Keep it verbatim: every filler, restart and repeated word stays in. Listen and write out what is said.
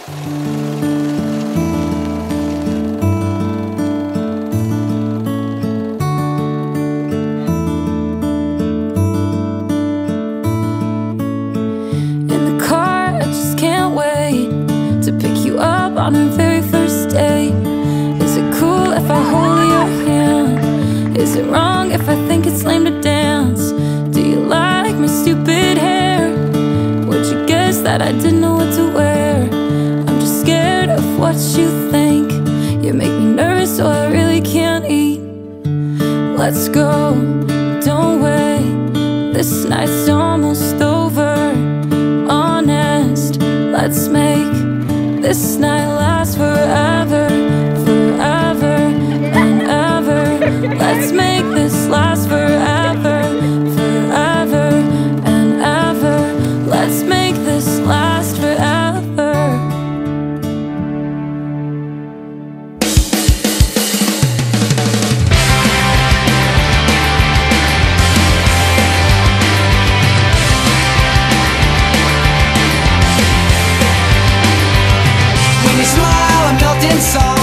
On our very first date, is it cool if I hold your hand? Is it wrong if I think it's lame to dance? Do you like my stupid hair? Would you guess that I didn't know what to wear? I'm just scared of what you think. You make me nervous so I really can't eat. Let's go, don't wait. This night's almost over. Honest, let's make this night last forever, forever and ever. Let's make this last forever, forever and ever. Let's make this last forever. When you smile, I melt inside.